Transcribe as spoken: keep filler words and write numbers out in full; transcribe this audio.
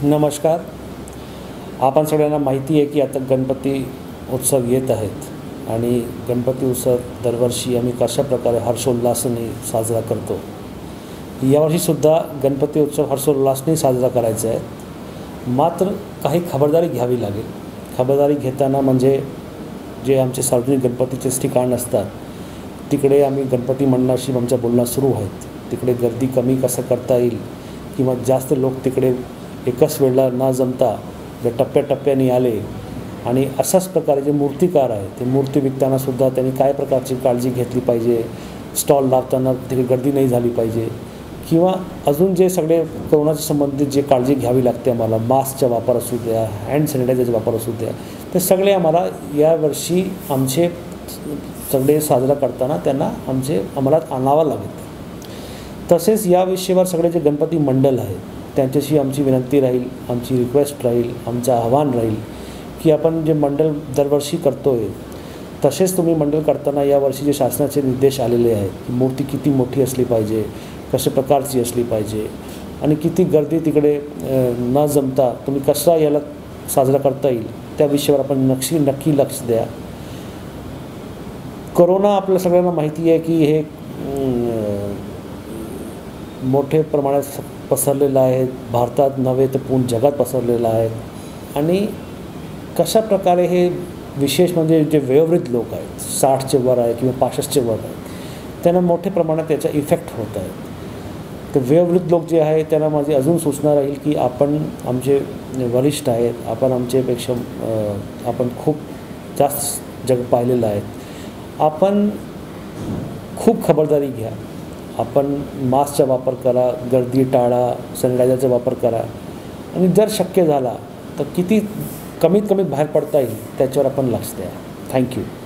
नमस्कार. आपण सगळ्यांना माहिती आहे की आता गणपती उत्सव येत आहेत आणि गणपती उत्सव दरवर्षी आम्ही कशा प्रकारे हर्षोल्लासाने साजरा करतो. यावर्षीसुद्धा गणपती उत्सव हर्षोल्लासाने साजरा करायचा आहे. मात्र काही खबरदारी घ्यावी लागेल. खबरदारी घेताना म्हणजे जे आमचे सार्वजनिक गणपतीचे ठिकाण असतात तिकडे आम्ही गणपती मंडळाशी आमच्या बोलणं सुरू आहेत. तिकडे गर्दी कमी कसं करता येईल किंवा जास्त लोक तिकडे एकाच वेळेला न जमता जर टप्प्याटप्प्याने आले आणि अशाच प्रकारे जे मूर्तिकार आहे ते मूर्ती विकतानासुद्धा त्यांनी काय प्रकारची काळजी घेतली पाहिजे. स्टॉल लावताना तिकडे गर्दी नाही झाली पाहिजे किंवा अजून जे सगळे कोरोनाच्या संबंधित जे काळजी घ्यावी लागते आम्हाला, मास्कचा वापर असू द्या, हँड सॅनिटायझरचा वापर असू द्या, ते सगळे आम्हाला यावर्षी आमचे सगळे साजरा करताना त्यांना आमचे आम्हाला आणावं लागेल. तसेच या विषयावर सगळे जे गणपती मंडळ आहेत त्यांच्याशी आमची विनंती राहील, आमची रिक्वेस्ट राहील, आमचं आव्हान राहील की आपण जे मंडळ दरवर्षी करतो आहे तसेच तुम्ही मंडळ करताना यावर्षी जे शासनाचे निर्देश आलेले आहेत की मूर्ती किती मोठी असली पाहिजे, कशा प्रकारची असली पाहिजे आणि किती गर्दी तिकडे न जमता तुम्ही कसा याला साजरा करता येईल त्या विषयावर आपण नक्की नक्की लक्ष द्या. कोरोना आपल्या सगळ्यांना माहिती आहे की हे मोठे प्रमाणात पसरलेलं आहे. भारतात नव्हे तर पूर्ण जगात पसरलेलं आहे आणि कशा प्रकारे हे विशेष म्हणजे जे वयोवृद्ध लोक आहेत, साठचे वर आहे किंवा पासष्टचे वर आहेत, त्यांना मोठ्या प्रमाणात त्याचा इफेक्ट होत आहे. तर वयोवृद्ध लोक जे आहे त्यांना माझी अजून सूचना राहील की आपण आमचे वरिष्ठ आहेत, आपण आमच्यापेक्षा आपण खूप जास्त जग पाहिलेलं आहे, आपण खूप खबरदारी घ्या. आपण मास्कचा वापर करा, गर्दी टाळा, सॅनिटायझरचा वापर करा आणि जर शक्य झाला तर किती कमीत कमी बाहेर पडता येईल त्याच्यावर आपण लक्ष द्या. थँक्यू.